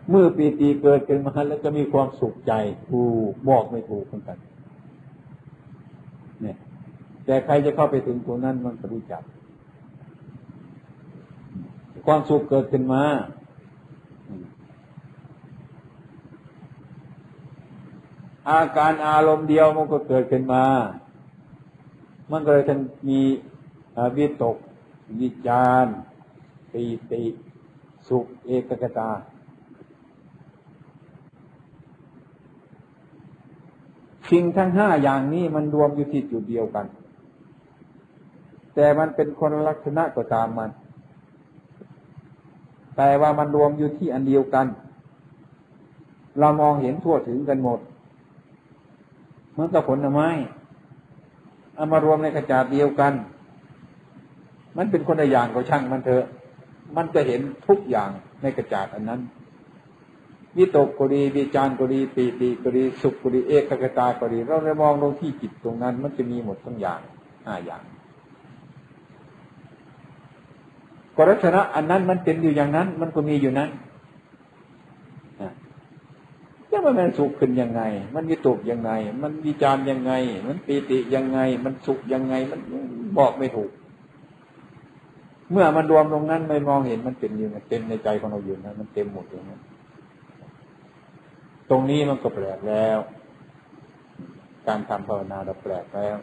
เมื่อปีติเกิดขึ้นมาแล้วจะมีความสุขใจถูกบอกไม่ถูกเหมือนกันเนี่ยแต่ใครจะเข้าไปถึงตรงนั้นมันก็รู้จักความสุขเกิดขึ้นมาอาการอารมณ์เดียวมันก็เกิดขึ้นมามันก็เลยทั้งมีวิตกวิจารปีติสุขเอกคตาสิ่งทั้งห้าอย่างนี้มันรวมอยู่ที่จุดเดียวกันแต่มันเป็นคนละลักษณะก็ตามมันแต่ว่ามันรวมอยู่ที่อันเดียวกันเรามองเห็นทั่วถึงกันหมดเหมือนกับผลไม้เอามารวมในกระจาดเดียวกันมันเป็นคนละอย่างก็ช่างมันเถอะมันจะเห็นทุกอย่างในกระจาดอันนั้นวิตกก็ดีวิจารก็ดีปีติก็ดีสุขก็ดีเอกคตาก็ดีเราเลยมองลงที่จิตตรงนั้นมันจะมีหมดทั้งอย่างห้าอย่างก็ลักษณะอันนั้นมันเป็นอยู่อย่างนั้นมันก็มีอยู่นั้นแล้วมันสุขขึ้นยังไงมันวิตกยังไงมันวิจารยังไงมันปีติยังไงมันสุขยังไงมันบอกไม่ถูกเมื่อมันรวมตรงนั้นไม่มองเห็นมันเป็นอยู่มันเต็มในใจของเราอยู่นะมันเต็มหมดอย่างนั้นตรงนี้มันก็แปลกแล้วการทำภาวนาเราแปลกแล้ว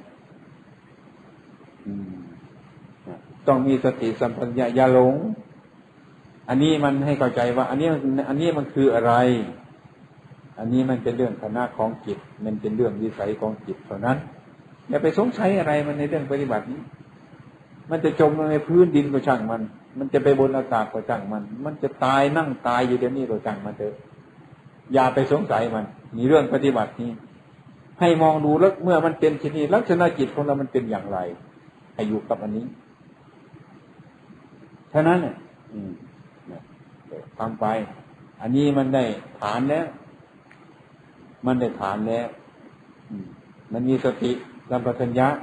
ต้องมีสติสัมปชัญญะอย่าหลงอันนี้มันให้เข้าใจว่าอันนี้มันคืออะไรอันนี้มันเป็นเรื่องคณะของจิตมันเป็นเรื่องวิสัยของจิตเท่านั้นอย่าไปสงสัยอะไรมันในเรื่องปฏิบัตินี้มันจะจมลงในพื้นดินก็ช่างมันจะไปบนอากาศก็ช่างมันจะตายนั่งตายอยู่เดี๋ยวนี้ก็ช่างมันเถอะอย่าไปสงสัยมันมีเรื่องปฏิบัตินี้ให้มองดูแล้วเมื่อมันเป็นชนิดลักษณะจิตของเรามันเป็นอย่างไรให้อยู่กับอันนี้ฉะนั้นเนี่ยทำไปอันนี้มันได้ฐานแล้วมันได้ฐานแล้วมันมีสติสัมปชัญญะ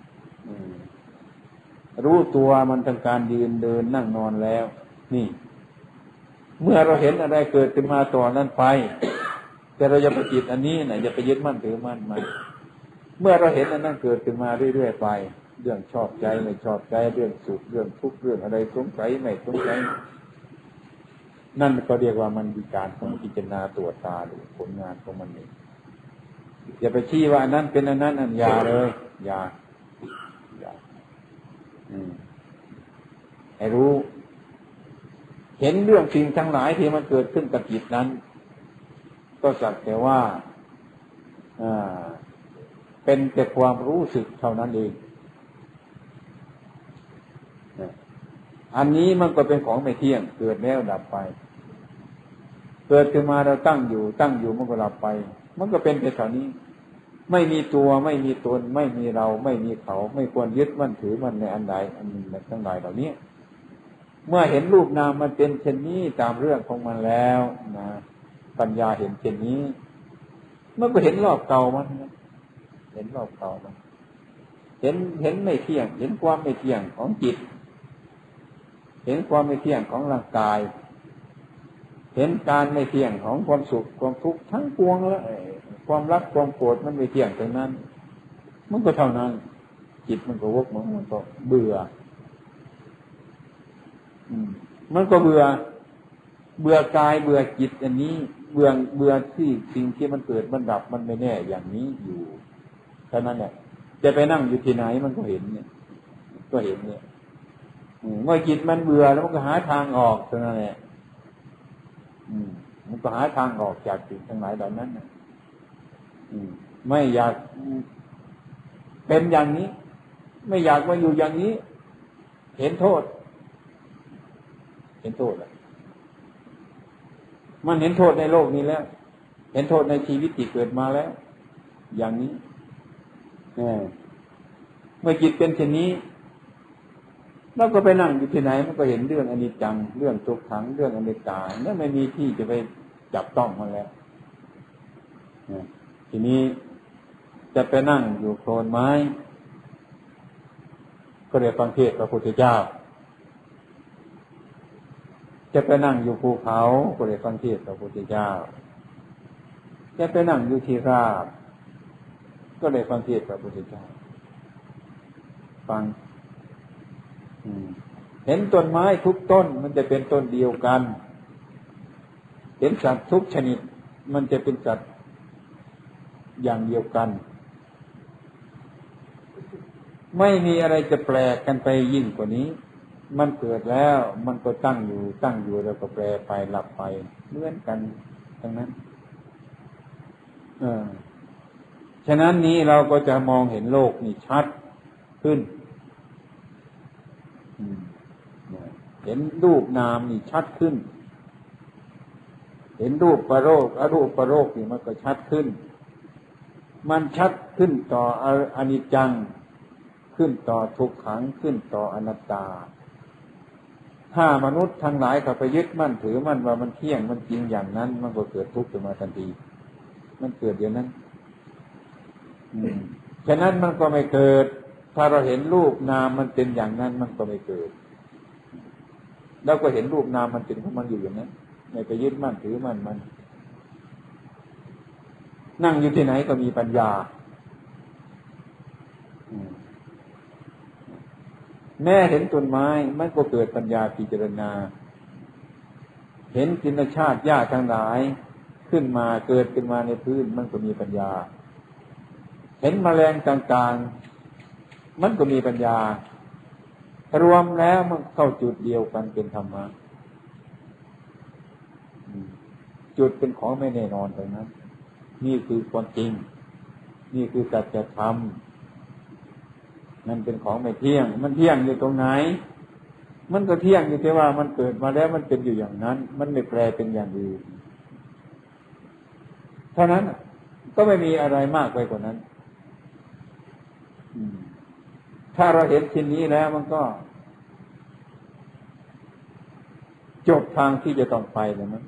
รู้ตัวมันทางการยืนเดินนั่งนอนแล้วนี่เมื่อเราเห็นอะไรเกิดขึ้นมาต่อนั้นไปแต่เราอย่าไปจิตอันนี้นะอย่าไปยึดมั่นถือมั่นมันเมื่อเราเห็นอันนั้นเกิดขึ้นมาเรื่อยๆไปเรื่องชอบใจไม่ชอบใจเรื่องสุขเรื่องทุกข์เรื่องอะไรสงสัยไม่สงสัยนั่นก็เรียกว่ามันมีการของพิจารณาตรวจตาดูผลงานของมันเองอย่าไปชี้ว่าอันนั้นเป็นอันนั้นอันยาเลยยาให้รู้เห็นเรื่องสิ่งทั้งหลายที่มันเกิดขึ้นกับจิตนั้นก็สักแต่ว่าเป็นแต่ความรู้สึกเท่านั้นเองอันนี้มันก็เป็นของไม่เที่ยงเกิดแล้วดับไปเกิดขึ้นมาเราตั้งอยู่มันก็ดับไปมันก็เป็นแต่เท่านี้ไม่มีตัวไม่มีตนไม่มีเราไม่มีเขาไม่ควรยึดมั่นถือมันในอันใดอันหนึ่งทั้งหลายเหล่านี้เมื่อเห็นรูปนามมันเป็นเช่นนี้ตามเรื่องของมันแล้วนะปัญญาเห็นเช่นนี้มันก็เห็นรอบเก่ามันเห็นรอบเก่ามันเห็นไม่เที่ยงเห็นความไม่เที่ยงของจิตเห็นความไม่เที่ยงของร่างกายเห็นการไม่เที่ยงของความสุขความทุกข์ทั้งปวงแล้วความรักความโกรธมันไม่เที่ยงตรงนั้นมันก็เท่านั้นจิตมันก็วกมันก็เบื่อมันก็เบื่อกายเบื่อจิตอันนี้เบื่อที่สิ่งที่มันเกิดมันดับมันไม่แน่อย่างนี้อยู่เท่านั้นแหละจะไปนั่งอยู่ที่ไหนมันก็เห็นเนี่ยก็เห็นเนี่ยเมื่อจิตมันเบื่อแล้วมันก็หาทางออกเท่านั้นแหละมันก็หาทางออกจากสิ่งทั้งหลายเหล่านั้นนะไม่อยากเป็นอย่างนี้ไม่อยากมาอยู่อย่างนี้เห็นโทษแล้วมันเห็นโทษในโลกนี้แล้วเห็นโทษในชีวิตที่เกิดมาแล้วอย่างนี้เมื่อจิตเป็นเช่นนี้เราก็ไปนั่งอยู่ที่ไหนมันก็เห็นเรื่องอนิจจังเรื่องทุกขังเรื่องอนัตตาแล้วไม่มีที่จะไปจับต้องมันแล้วทีนี้จะไปนั่งอยู่โคนไม้ก็เรียกฟังเทศน์พระพุทธเจ้าจะไปนั่งอยู่ภูเขาก็ได้ฟังเทศน์พระพุทธเจ้าจะไปนั่งอยู่ที่ราบก็ได้ฟังเทศน์พระพุทธเจ้าฟังเห็นต้นไม้ทุกต้นมันจะเป็นต้นเดียวกันเห็นสัตว์ทุกชนิดมันจะเป็นสัตว์อย่างเดียวกันไม่มีอะไรจะแปลกกันไปยิ่งกว่านี้มันเกิดแล้วมันก็ตั้งอยู่แล้วก็แปรไปหลับไปเหมือนกันทั้งนั้นฉะนั้นนี้เราก็จะมองเห็นโลกนี่ชัดขึ้นเห็นรูปนามนี่ชัดขึ้นเห็นรูปประโลกอรูปประโลกนี่มันก็ชัดขึ้นมันชัดขึ้นต่ออนิจจังขึ้นต่อทุกขังขึ้นต่ออนัตตาถ้ามนุษย์ทั้งหลายเขาไปยึดมั่นถือมั่นว่ามันเที่ยงมันจริงอย่างนั้นมันก็เกิดทุกข์ขึ้นมาทันทีมันเกิดอย่างนั้นฉะนั้นมันก็ไม่เกิดถ้าเราเห็นรูปนามมันเป็นอย่างนั้นมันก็ไม่เกิดเราก็เห็นรูปนามมันเป็นของมันอยู่อย่างนั้นไม่ไปยึดมั่นถือมั่นมันนั่งอยู่ที่ไหนก็มีปัญญาแม่เห็นต้นไม้มันก็เกิดปัญญาพิจารณาเห็นจินชาติหญ้าทั้งหลายขึ้นมาเกิดขึ้นมาในพื้นมันก็มีปัญญาเห็นแมลงต่างๆมันก็มีปัญญารวมแล้วมันเข้าจุดเดียวกันเป็นธรรมะจุดเป็นของไม่แน่นอนตรงนั้นนี่คือความจริงนี่คือสัจธรรมมันเป็นของไม่เที่ยงมันเที่ยงอยู่ตรงไหนมันก็เที่ยงอยู่ที่ว่ามันเกิดมาแล้วมันเป็นอยู่อย่างนั้นมันไม่แปรเป็นอย่างอื่นเท่านั้นก็ไม่มีอะไรมากไปกว่านั้นถ้าเราเห็นสิ่งนี้แล้วมันก็จบทางที่จะต้องไปแล้วมั้ง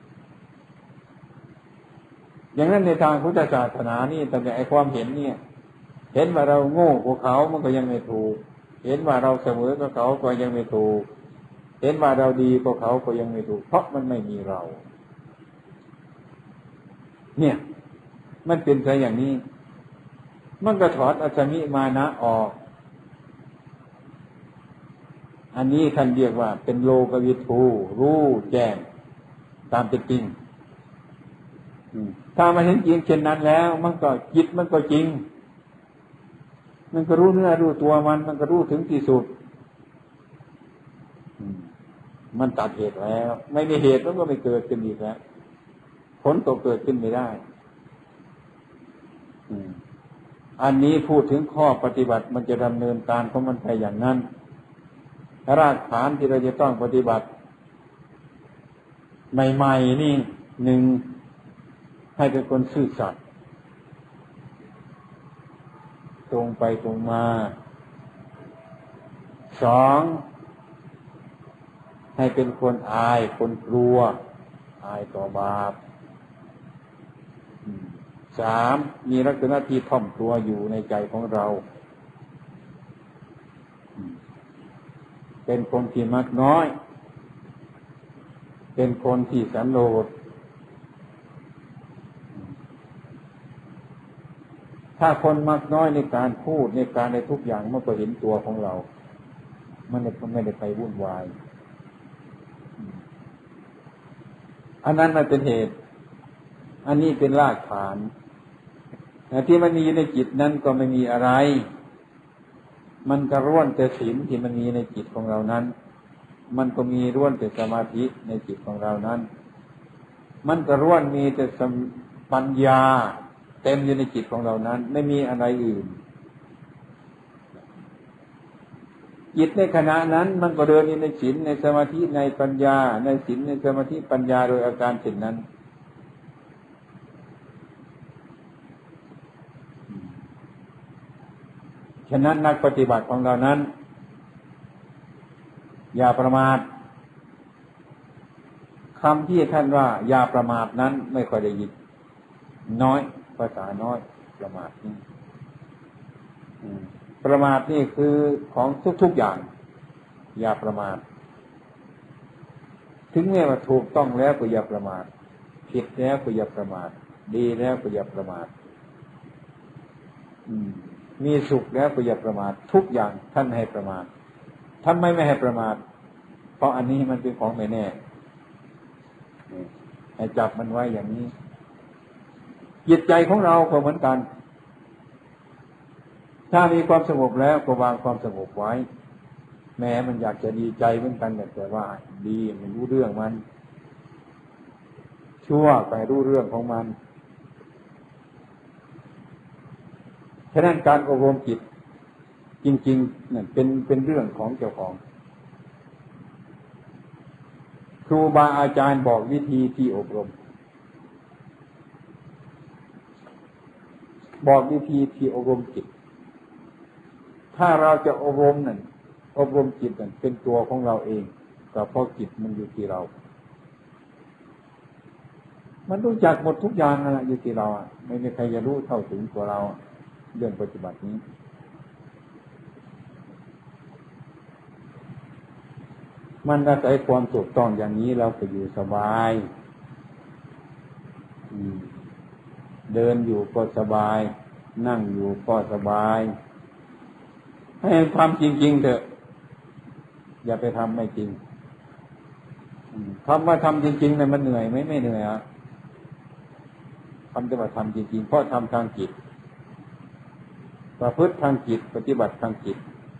อย่างนั้นในทางพุทธศาสนานี่แต่ไอ้ความเห็นเนี่ยเห็นว่าเราโง่กว่าเขามันก็ยังไม่ถูกเห็นว่าเราเสมอกับเขาก็ยังไม่ถูกเห็นว่าเราดีกว่าเขาก็ยังไม่ถูกเพราะมันไม่มีเราเนี่ยมันเป็นไปอย่างนี้มันก็ถอดอัศมิมานะออกอันนี้ท่านเรียกว่าเป็นโลกวิทูรู้แจ้งตามเป็นจริงถ้ามาเห็นจริงเช่นนั้นแล้วมันก็จิตมันก็จริงมันก็รู้เนื้อรู้ตัวมันก็รู้ถึงที่สุดมันตัดเหตุแล้วไม่มีเหตุมันก็ไม่เกิดขึ้นอีกแล้วผลก็เกิดขึ้นไม่ได้อันนี้พูดถึงข้อปฏิบัติมันจะดำเนินการของมันไปอย่างนั้นรากฐานที่เราจะต้องปฏิบัติใหม่ๆนี่หนึ่งให้เป็นคนซื่อสัตย์ตรงไปตรงมาสองให้เป็นคนอายคนกลัวอายต่อบาปสามมีลักษณะที่ถ่อมตัวอยู่ในใจของเราเป็นคนที่มักน้อยเป็นคนที่สันโดษถ้าคนมักน้อยในการพูดในการในทุกอย่างมันก็เห็นตัวของเรามันไม่ได้ไปวุ่นวายอันนั้นมันเป็นเหตุอันนี้เป็นรากฐานแต่ที่มันมีในจิตนั้นก็ไม่มีอะไรมันก็ร่วนแต่ศีลที่มันมีในจิตของเรานั้นมันก็มีร่วนแต่สมาธิในจิตของเรานั้นมันก็ร่วนมีแต่ปัญญาเต็มอยู่ในจิตของเรานั้นไม่มีอะไรอื่นจิตในขณะนั้นมันก็เดินอยู่ในศีลในสมาธิในปัญญาในศีลในสมาธิปัญญาโดยอาการเช่นนั้นฉะนั้นนักปฏิบัติของเรานั้นอย่าประมาทคำที่ท่านว่าอย่าประมาทนั้นไม่ค่อยได้ยินน้อยภาษาน้อยประมาทนี่ประมาทนี่คือของทุกๆอย่างอย่าประมาทถึงแม้ว่าถูกต้องแล้วก็อย่าประมาทผิดแล้วก็อย่าประมาทดีแล้วก็อย่าประมาทมีสุขแล้วก็อย่าประมาททุกอย่างท่านให้ประมาททำไมไม่ให้ประมาทเพราะอันนี้มันเป็นของไม่แน่ให้จับมันไว้อย่างนี้จิตใจของเราก็เหมือนกันถ้ามีความสงบแล้วก็วางความสงบไว้แม้มันอยากจะดีใจเหมือนกันแต่ว่าดีมันรู้เรื่องมันชั่วไปรู้เรื่องของมันฉะนั้นการอบรมจิตจริงๆนั่นเป็นเรื่องของเจ้าของครูบาอาจารย์บอกวิธีที่อบรมบอกวิธีที่อบรมจิตถ้าเราจะอบรมนั่นอบรมจิตนั่นเป็นตัวของเราเองแต่เพราะจิตมันอยู่ที่เรามันรู้จักหมดทุกอย่างนะอยู่ที่เราไม่มีใครจะรู้เท่าถึงตัวเราเรื่องปฏิบัตินี้มันอาศัยความถูกต้องอย่างนี้เราก็อยู่สบายเดินอยู่ก็สบายนั่งอยู่ก็สบายให้ทำจริงๆเถอะอย่าไปทำไม่จริงทำว่าทำจริงๆเนี่ยมันเหนื่อยไหมไม่เหนื่อยอ่ะทำแต่ว่าทำจริงๆเพราะทำทางจิตประพฤติทางจิตปฏิบัติทางจิต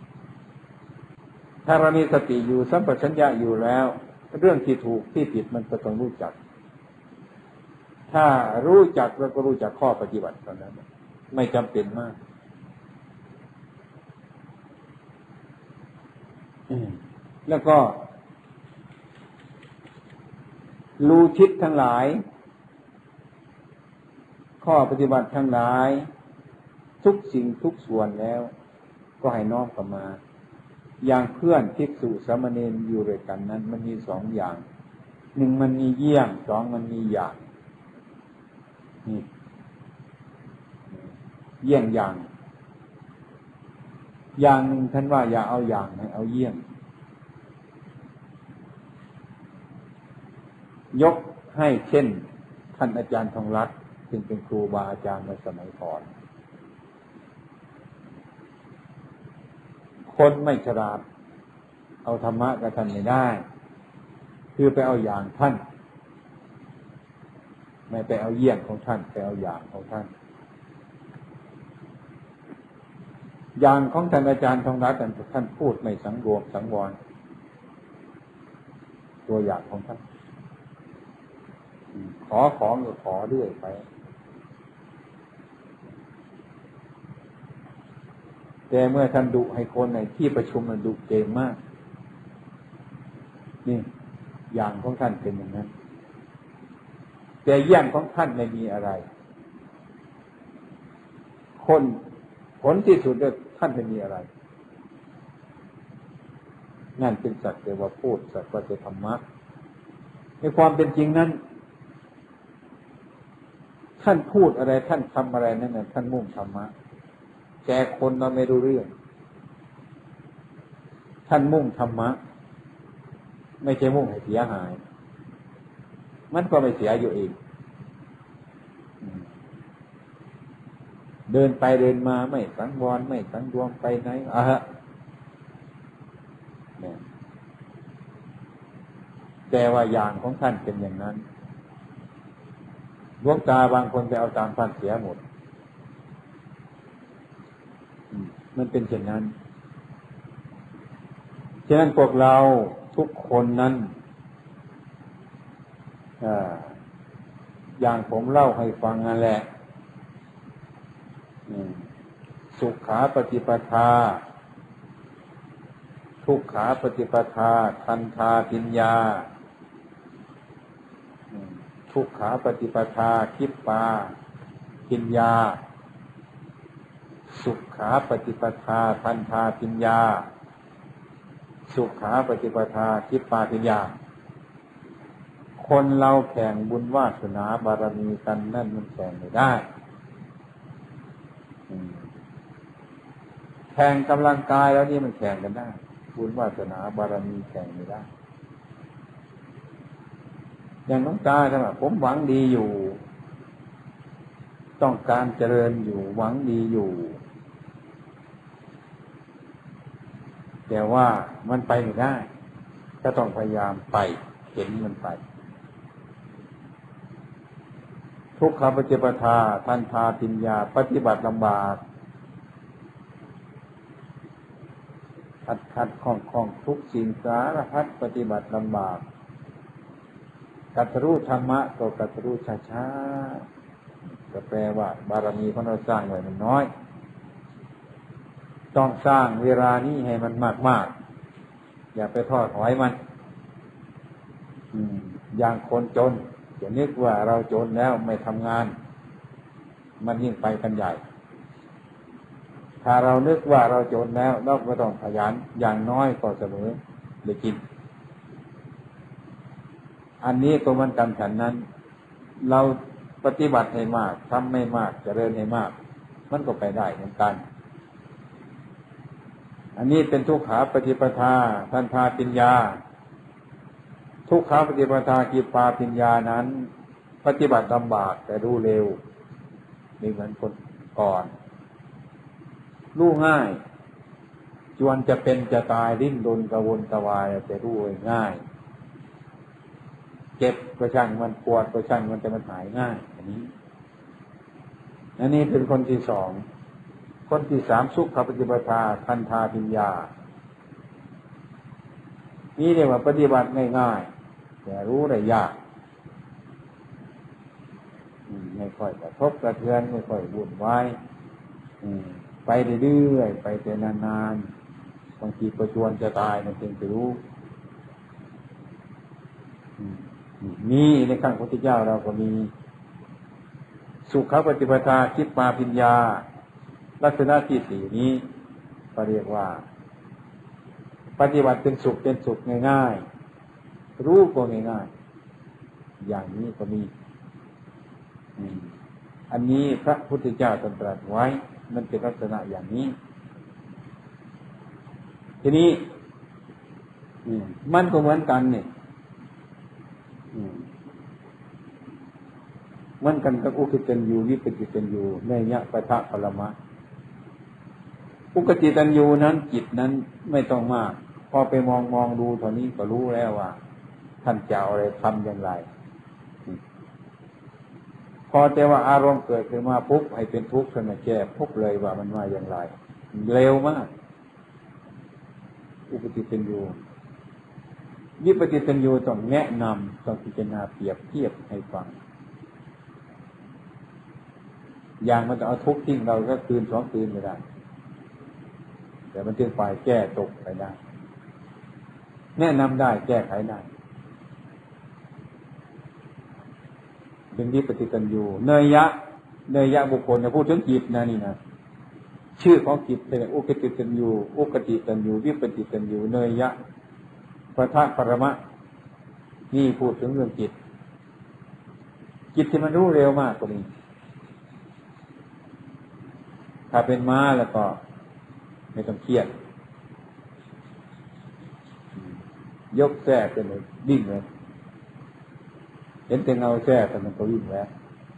ถ้าเรามีสติอยู่สัมปชัญญะอยู่แล้วเรื่องที่ถูกที่ผิดมันก็ต้องรู้จักถ้ารู้จักแล้วก็รู้จักข้อปฏิบัติเท่านั้นไม่จำเป็นมากแล้วก็รู้ทิศทั้งหลายข้อปฏิบัติทั้งหลายทุกสิ่งทุกส่วนแล้วก็ให้น้อมเข้ามาอย่างเพื่อนภิกษุสามเณรอยู่ด้วยกันนั้นมันมีสองอย่างหนึ่งมันมีเยี่ยงสองมันมีอย่างนี่เยี่ยงอย่างอย่างหนึ่งท่านว่าอย่าเอาอย่างให้เอาเยี่ยงยกให้เช่นท่านอาจารย์ทองรัตน์ซึ่งเป็นครูบาอาจารย์ในสมัยก่อนคนไม่ฉลาดเอาธรรมะกับท่านไม่ได้คือไปเอาอย่างท่านไม่ไปเอาเยี่ยงของท่านไปเอาอย่างของท่านอย่างของท่านอาจารย์ทองรัตน์ท่านพูดไม่สังรวมสังวรตัวอย่างของท่านขอของก็ขอเรื่อยไปแต่เมื่อท่านดุให้คนในที่ประชุมมันดุเก่งมากนี่อย่างของท่านเป็นอย่างนั้นแต่อย่างของท่านไม่มีอะไรคนผลที่สุดท่านไม่มีอะไรนั่นเป็นสักแต่ว่าพูดสักว่าจะธรรมะในความเป็นจริงนั้นท่านพูดอะไรท่านทำอะไรนั่นน่ะท่านมุ่งธรรมะแต่คนเราไม่รู้เรื่องท่านมุ่งธรรมะไม่ใช่มุ่งให้เสียหายมันก็ไม่เสียอยู่เองเดินไปเดินมาไม่สังวรไม่สังรวมไปไหนแต่ว่าอย่างของท่านเป็นอย่างนั้นดวงตาบางคนไปเอาตามท่านเสียหมดมันเป็นเช่นนั้นฉะนั้นพวกเราทุกคนนั้นอย่างผมเล่าให้ฟังนั่นแหละสุขาปฏิปทาทุกขาปฏิปทาทันทาปิญญาทุกขาปฏิปทาคิปปาปิญญาสุขาปฏิปทาทันทาปิญญาสุขาปฏิปทาคิปปาปิญญาคนเราแข่งบุญวาสนาบารมีกันนั่นมันแข่งไม่ได้แข่งกำลังกายแล้วนี่มันแข่งกันได้บุญวาสนาบารมีแข่งไม่ได้อย่างหลวงตาท่านว่าผมหวังดีอยู่ ต้องการเจริญอยู่หวังดีอยู่แต่ว่ามันไปไม่ได้ก็ต้องพยายามไปเห็นมันไปทุกขปัจจปทาทันทาปิญญาปฏิบัติลำบากขัดข้องทุกสิ่งสารพัดปฏิบัติลำบากกัตรู้ธรรมะก็กัตรู้ช้าๆก็แปลว่าบารมีของเราสร้างไว้มันน้อยต้องสร้างเวลานี้ให้มันมากๆอย่าไปทอดถอยมันอย่างคนจนจะนึกว่าเราจนแล้วไม่ทำงานมันยิ่งไปกันใหญ่ถ้าเรานึกว่าเราจนแล้วเราก็ต้องขยันอย่างน้อยก็เสมอได้กินอันนี้ก็เหมือนกันฉันนั้นเราปฏิบัติให้มากทำไม่มากเจริญให้มากมันก็ไปได้เหมือนกันอันนี้เป็นทุกขาปฏิปทาทันทาปิญญาทุกขาปฏิปทากิปาปิญญานั้นปฏิบัติลำบากแต่รู้เร็วไม่เหมือนคนก่อนรู้ง่ายจวนจะเป็นจะตายดิ้นรนกระวนกระวายแต่รู้ง่ายเจ็บก็ช่างมันปวดก็ช่างมันจะมันหายง่ายอันนี้เป็นคนที่สองคนที่สามสุขปฏิปทาทันทาปิญญานี่เรียกว่าปฏิบัติง่ายๆแต่รู้ได้ยากไม่ค่อยกระทบกระเทือนไม่ค่อยวุ่นวายไปเรื่อยๆไปแต่นานๆบางทีประชวนจะตายมันจึงจะรู้นี่ในขั้งพระพุทธเจ้าเราก็มีสุขปฏิปทาคิปาปิญญาลักษณะที่สี่นี้ก็เรียกว่าปฏิบัติเป็นสุขง่ายๆรู้ก็ง่ายๆอย่างนี้ก็มีอันนี้พระพุทธเจ้าตรัสไว้มันเป็นลักษณะอย่างนี้ทีนี้มันก็เหมือนกันเนี่ยเหมือนกันกับอุคติตัญญูวิปจิตัญญูเนยยะปะทะปรมะอุคติตัญญูนั้นจิตนั้นไม่ต้องมากพอไปมองดูเท่านี้ก็รู้แล้วว่าท่านจะเอาอะไรทำอย่างไรพอแต่ว่าอารมณ์เกิดขึ้นมาปุ๊บให้เป็นทุกข์ขึ้นมาแก้ปุ๊บเลยว่ามันมาอย่างไรเร็วมากอุคติตัญญูวิปจิตัญญูต้องแนะนำต้องพิจารณาเปรียบเทียบให้ฟังอย่างมันจะเอาทุกข์ทิ้งเราก็คืนสองคืนไม่ได้แต่มันจึงไปแก้ตกไปได้แนะนำได้แก้ไขได้เป็นวิปจิตัญญูเนยยะบุคคลจะพูดถึงจิตนะนี่นะชื่อของจิตเป็นอุคติตัญญูอุคติตัญญูวิปจิตัญญูเนยยะปะทะปรมะนี่พูดถึงเรื่องจิตที่มันรู้เร็วมากตรงนี้ถ้าเป็นม้าแล้วก็ไม่ต้องเครียดยกแส้ขึ้นเลยวิ่งเลยเห็นแต่เงาแส้แต่มันก็วิ่งแล้ว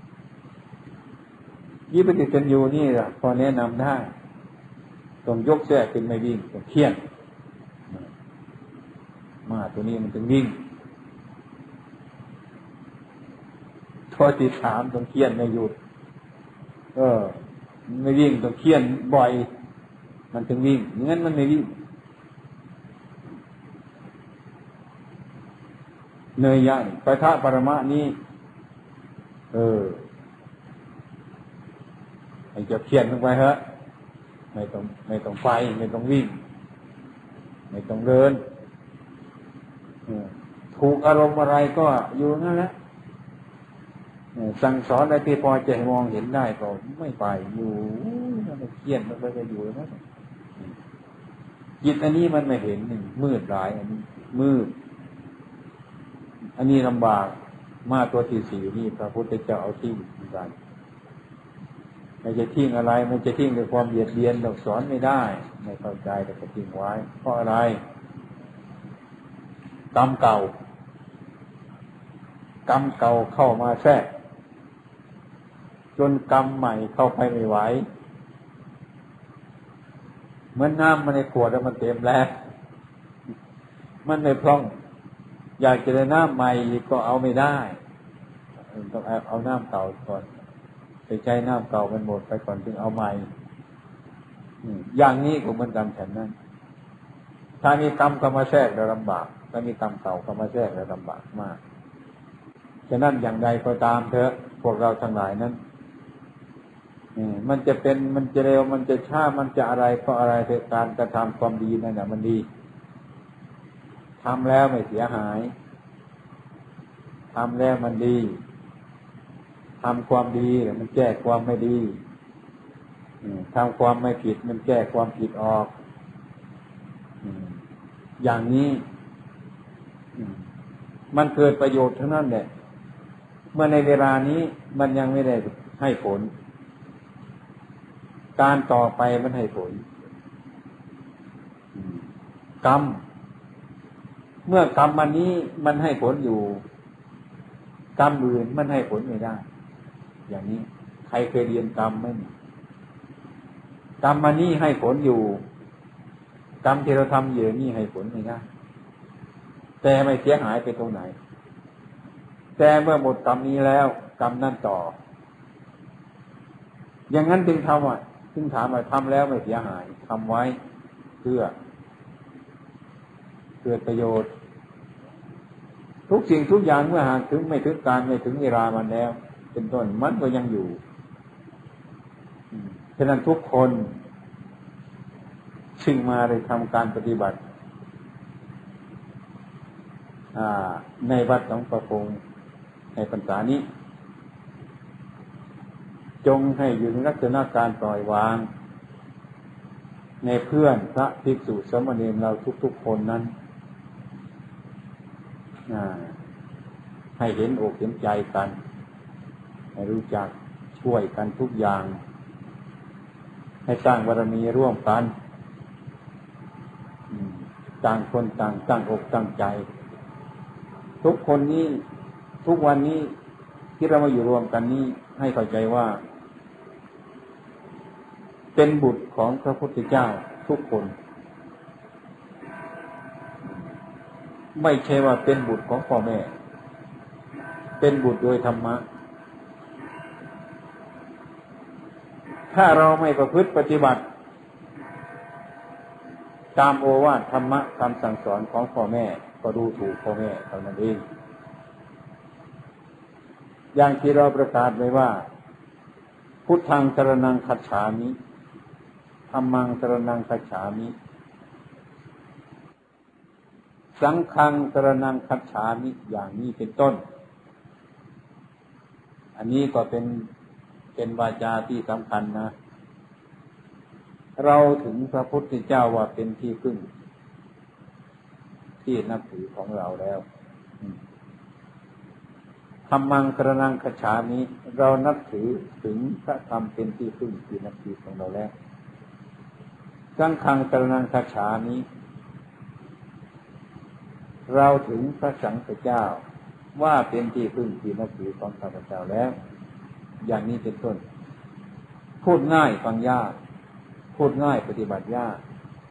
วิปจิตัญญูนี่พอแนะนำได้ต้องยกแส้ขึ้นไม่วิ่งต้องเครียดม้าตัวนี้มันถึงวิ่งข้อที่สามต้องเครียดไม่หยุดไม่วิ่งต้องเคี่ยนบ่อยมันถึงวิ่งงั้นมันไม่วิ่งเนยยะปะทะปรมะนี้ให้จะเคี่ยนลงไปฮะไม่ต้องไปไม่ต้องวิ่งไม่ต้องเดินถูกอารมณ์อะไรก็อยู่นั่นแหละสั่งสอนอะไรที่พอจะมองเห็นได้ก็ไม่ไปอยู่มันเครียดมันไปอยู่แล้วจิตอันนี้มันไม่เห็นมืดหลายอันนี้มืดอันนี้ลำบากมาตัวที่สี่นี่พระพุทธเจ้าเอาทิ้งเหมือนกันไม่จะทิ้งอะไรมันจะทิ้งด้วยความเบียดเบียนเราสอนไม่ได้ไม่เข้าใจแต่ก็ทิ้งไว้เพราะอะไรกรรมเก่ากรรมเก่าเข้ามาแทรกจนกรรมใหม่เข้าไปไม่ไหวเหมือนน้ำมันในขวดแล้วมันเต็มแล้วมันไม่พร่องอยากจะได้น้ำใหม่ก็เอาไม่ได้ต้องเอาน้ำเก่าก่อนไปใช้น้ำเก่ามันหมดไปก่อนถึงเอาใหม่อย่างนี้ก็เหมือนกันฉันนั้นถ้ามีกรรมเข้ามาแทรกเราลำบากถ้ามีกรรมเก่าเข้ามาแทรกเราลำบากมากฉะนั้นอย่างใดก็ตามเถอะพวกเราทั้งหลายนั้นมันจะเป็นมันจะเร็วมันจะช้ามันจะอะไรก็อะไรเถอะการกระทำความดีนั่นแหละมันดีทำแล้วไม่เสียหายทำแล้วมันดีทำความดีมันแก้ความไม่ดีทำความไม่ผิดมันแก้ความผิดออกอย่างนี้มันเกิดประโยชน์ทั้งนั้นแหละเมื่อในเวลานี้มันยังไม่ได้ให้ผลการต่อไปมันให้ผลกรรมเมื่อกรรมอันนี้มันให้ผลอยู่กรรมอื่นมันให้ผลไม่ได้อย่างนี้ใครเคยเรียนกรรมไหมกรรมอันนี้ให้ผลอยู่กรรมที่เราทำอยู่นี่ให้ผลไม่ได้แต่ไม่เสียหายไปตรงไหนแต่เมื่อหมดกรรมนี้แล้วกรรมนั่นต่ออย่างนั้นจึงทำจึงถามว่าทำแล้วไม่เสียหายทำไว้เพื่อเกิดประโยชน์ทุกสิ่งทุกอย่างเมื่อหากถึงไม่ถึงการไม่ถึงเวลามันแล้วเป็นต้นมันก็ยังอยู่ฉะนั้นทุกคนซึ่งมาได้ทำการปฏิบัติในวัดหนองประพงในพรรษานี้จงให้อยู่ในลักษณะการปล่อยวางในเพื่อนพระภิกษุสามเณรเราทุกๆคนนั้นให้เห็นอกเห็นใจกันให้รู้จักช่วยกันทุกอย่างให้สร้างบารมีร่วมกันต่างคนต่างตั้งอกตั้งใจทุกคนนี้ทุกวันนี้ที่เรามาอยู่รวมกันนี้ให้เข้าใจว่าเป็นบุตรของพระพุทธเจ้าทุกคนไม่ใช่ว่าเป็นบุตรของพ่อแม่เป็นบุตรโดยธรรมะถ้าเราไม่ประพฤติปฏิบัติตามโอวาทธรรมะคำสั่งสอนของพ่อแม่ก็ดูถูกพ่อแม่เท่านั้นเองอย่างที่เราประกาศไว้ว่าพุทธังสรณังคัจฉามิธัมมังสรณังคัจฉามิสังฆังสรณังคัจฉามิอย่างนี้เป็นต้นอันนี้ก็เป็นวาจาที่สำคัญนะเราถึงพระพุทธเจ้าว่าเป็นที่พึ่งที่นับถือของเราแล้วธัมมังสรณังคัจฉามิเรานับถือถึงพระธรรมเป็นที่พึ่งที่นับถือของเราแล้วสังฆังสรณังคัจฉามิเราถึงพระสังฆเจ้าว่าเป็นที่พึ่งที่นับถือของข้าพเจ้าแล้วอย่างนี้เป็นต้นพูดง่ายฟังยากพูดง่ายปฏิบัติยาก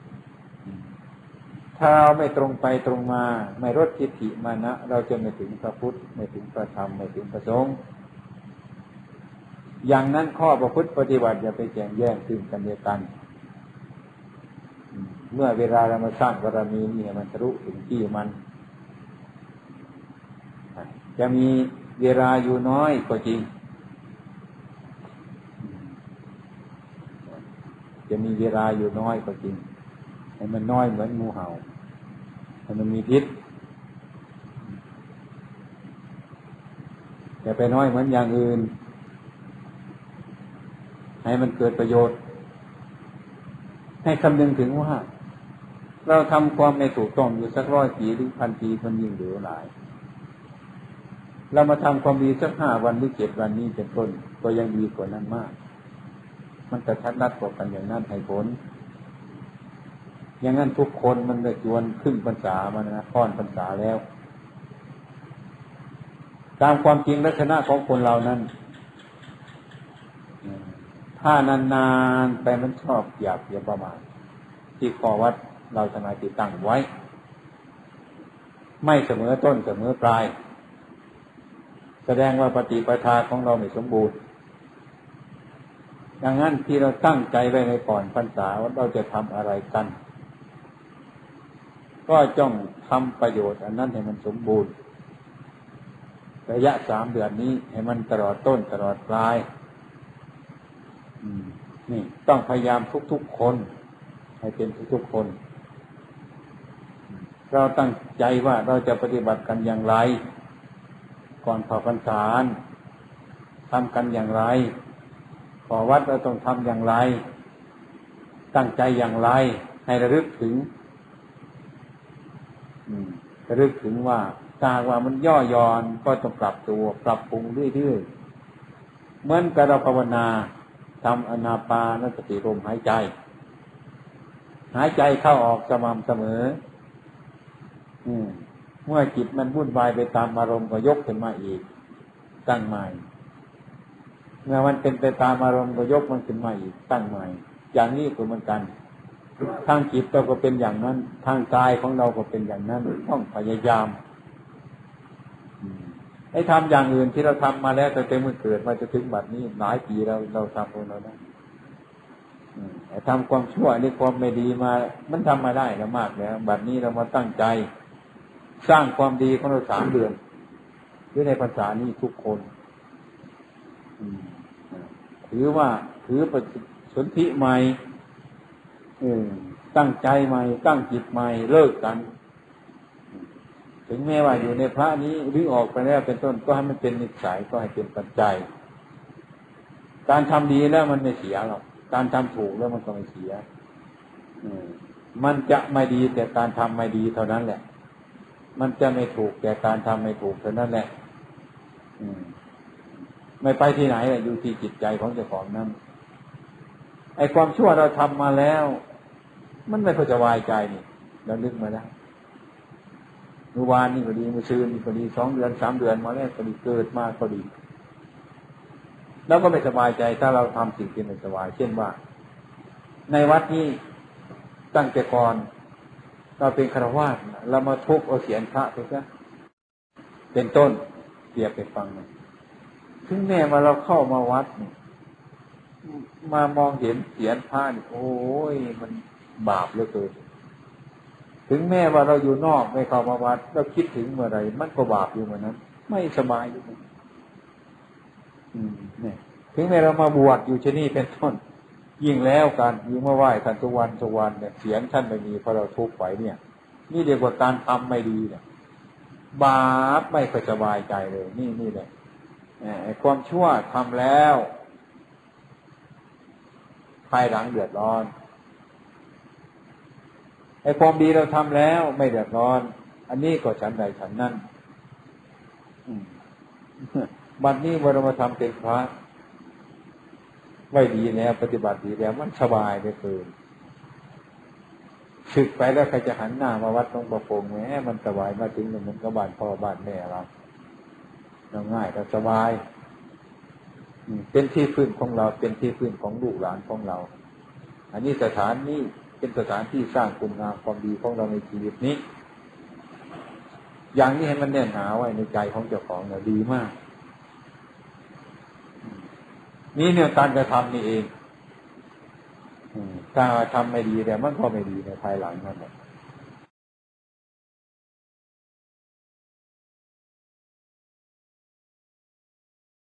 ถ้าเราไม่ตรงไปตรงมาไม่ลดทิฏฐิมานะเราจะไม่ถึงพระพุทธไม่ถึงพระธรรมไม่ถึงพระสงฆ์อย่างนั้นข้อประพฤติปฏิบัติอย่าไปแข่งแย่งซึ่งกันและกันเมื่อเวลาเรามาสร้างบารมีนี่มันทะลุถึงที่มันจะมีเวลาอยู่น้อยก็จริงจะมีเวลาอยู่น้อยก็จริงให้มันน้อยเหมือนงูเห่าให้มันมีพิษอย่าไปน้อยเหมือนอย่างอื่นให้มันเกิดประโยชน์ให้คำนึงถึงว่าเราทำความไม่ถูกต้องอยู่สัก100 ปีหรือ1,000 ปีมันยิ่งเหลือหลายเรามาทำความดีสัก5 วันหรือ7 วันนี้เป็นต้นก็ยังดีกว่านั้นมากมันจะชัดรัดกว่ากันอย่างนั้นให้ผลอย่างนั้นทุกคนมันได้จวนครึ่งพรรษามันนะค่อนพรรษาแล้วตามความจริงลักษณะของคนเรานั้นถ้านานๆไปมันชอบอยากอย่าประมาทที่ข้อวัดเราทนายติดตั้งไว้ไม่เสมอต้นเสมอปลายแสดงว่าปฏิปทาของเราไม่สมบูรณ์ดังนั้นที่เราตั้งใจไว้ในก่อนพรรษาว่าเราจะทำอะไรกันก็จ้องทำประโยชน์อันนั้นให้มันสมบูรณ์ระยะ3 เดือนนี้ให้มันตลอดต้นตลอดปลายนี่ต้องพยายามทุกๆคนให้เป็นทุกๆคนเราตั้งใจว่าเราจะปฏิบัติกันอย่างไรก่อนเข้าพรรษาทำกันอย่างไรขอวัดเราต้องทำอย่างไรตั้งใจอย่างไรให้ระลึกถึงระลึกถึงว่าถ้าว่ามันย่อหย่อนก็ต้องปรับตัวปรับปรุงเรื่อยๆเหมือนกับเราภาวนาทำอานาปานสติลมหายใจเข้าออกสม่ำเสมอเมื่อจิตมันวุ่นวายไปตามอารมณ์ก็ยกขึ้นมาอีกตั้งใหม่เมื่อมันเป็นไปตามอารมณ์ก็ยกมันขึ้นมาอีกตั้งใหม่อย่างนี้ก็เหมือนกันทางจิตเราก็เป็นอย่างนั้นทางกายของเราก็เป็นอย่างนั้นต้องพยายามให้ทำอย่างอื่นที่เราทำมาแล้วตั้งแต่เมื่อเกิดมาจะถึงบัดนี้หลายปีเราทำของเราได้ทำความชั่วนี่ความไม่ดีมามันทำมาได้แล้วมากแล้วบัดนี้เรามาตั้งใจสร้างความดีของเรา3 เดือนด้วยในภาษานี้ทุกคนถือปฏิสนธิใหม่ตั้งใจใหม่ตั้งจิตใหม่เลิกกันถึงแม้ว่าอยู่ในพระนี้หรือออกไปแล้วเป็นต้นก็ให้มันเป็นนิสัยก็ให้เป็นปัจจัยการทำดีแล้วมันไม่เสียหรอกการทำถูกแล้วมันก็ไม่เสียมันจะไม่ดีแต่การทำไม่ดีเท่านั้นแหละมันจะไม่ถูกแต่การทำไม่ถูกเท่านั้นแหละไม่ไปที่ไหนแหละอยู่ที่จิตใจของเจ้าของนั้นไอ้ความชั่วเราทำมาแล้วมันไม่ค่อยจะวายใจนี่เรานึกมาแล้วเมื่อวานนี่ก็ดีเมื่อคืนนี่ก็ดี2 เดือน3 เดือนมาแล้วก็ดีเกิดมาก็ดีแล้วก็ไม่สบายใจถ้าเราทำสิ่งที่ไม่สบายเช่นว่าในวัดนี้ตั้งแต่ก่อนเราเป็นฆราวาสเรามาทุบเอาเศียรพระไปซะเป็นต้นเปรียบไปฟังหน่อยถึงแม้ว่าเราเข้ามาวัดมามองเห็นเศียรพระนี่โอ้ยมันบาปเหลือเกินถึงแม้ว่าเราอยู่นอกไม่เข้ามาวัดเราคิดถึงเมื่อไรมันก็บาปอยู่เหมือนนั้นไม่สบายอยู่เนี่ยถึงแม้เรามาบวชอยู่ที่นี่เป็นต้นยิ่งแล้วกันยิ่งมาไหว้ท่านทุกวันเนี่ยเสียงท่านไม่มีพอเราทุกข์ไปเนี่ยนี่เรียกว่าการทำไม่ดีเนี่ยบาปไม่ค่อยสบายใจเลยนี่เลยความชั่วทำแล้วภายหลังเดือดร้อนไอ้ความดีเราทำแล้วไม่เดือดร้อนอันนี้ก็ฉันใดฉันนั่นบัดนี้เรามาทำเป็นพระไว้ดีแล้วปฏิบัติดีแล้วมันสบายเหลือเกินศึกไปแล้วใครจะหันหน้ามาวัดตรงประโปงแหมมันสบายมาถึงเหมือนกับบ้านพ่อบ้านแม่เราง่ายก็สบายเป็นที่พึ่งของเราเป็นที่พึ่งของลูกหลานของเราอันนี้สถานนี้เป็นสถานที่สร้างคุณงามความดีของเราในชีวิตนี้อย่างนี้ให้มันแน่นหนาไว้ในใจของเจ้าของเนี่ยดีมากนี่เนี่ยการกระทำนี่เองถ้าทำไม่ดีแต่มันก็ไม่ดีในภายหลังนั่นแหละ